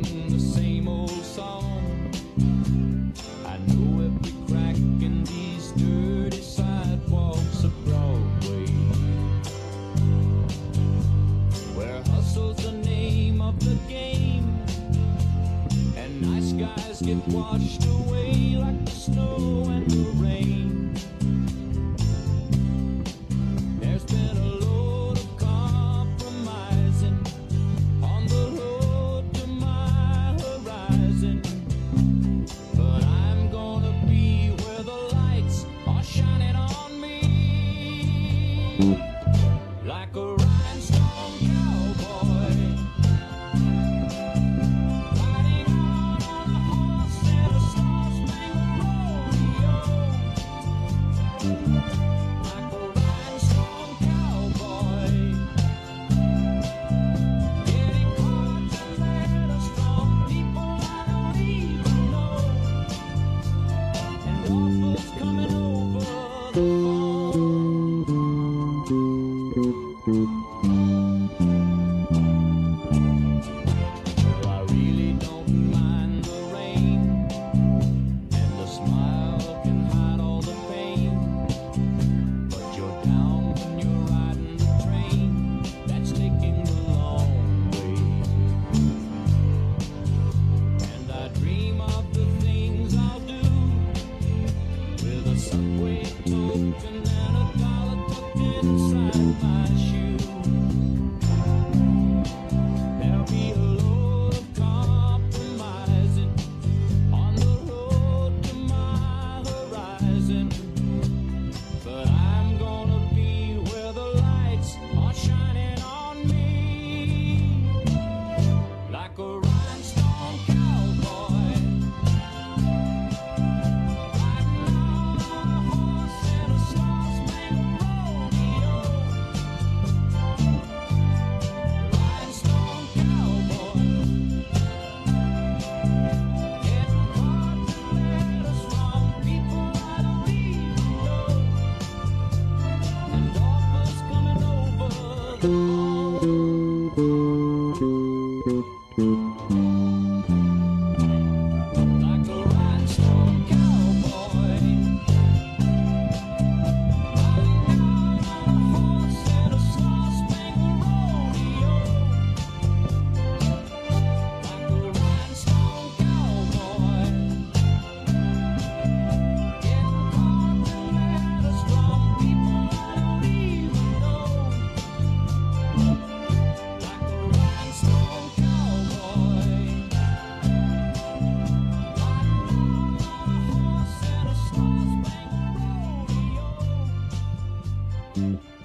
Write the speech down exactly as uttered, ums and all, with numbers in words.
sing the same old song. I know every crack in these dirty sidewalks of Broadway, where hustle's the name of the game, and nice guys get washed away like the snow and the rain. There's been a load of compromising on the road to my horizon, but I'm gonna be where the lights are shining on me, like a rhinestone cowboy, riding out on a horse in a star-spangled rodeo, like a rhinestone cowboy, getting cards and letters from people I don't even know, and offers coming over the phone. Well, I really don't mind the rain, and the smile can hide all the pain, but you're down when you're riding the train that's taking the long way. And I dream of the things I'll do with a subway token and a dollar tucked inside my shoe. There'll be a load of compromising on the road to my horizon, but I'm gonna be where the lights are shining on me, like a rhinestone cowboy, riding out on a horse in a star-spangled rodeo, rhinestone cowboy, getting cards and letters from people I don't even know, and offers coming over the phone, like a rhinestone cowboy, riding out on a horse in a star-spangled rodeo, like a rhinestone cowboy, getting cards and letters from people I don't even know, like a rhinestone cowboy, riding out on a horse in a star-spangled rodeo.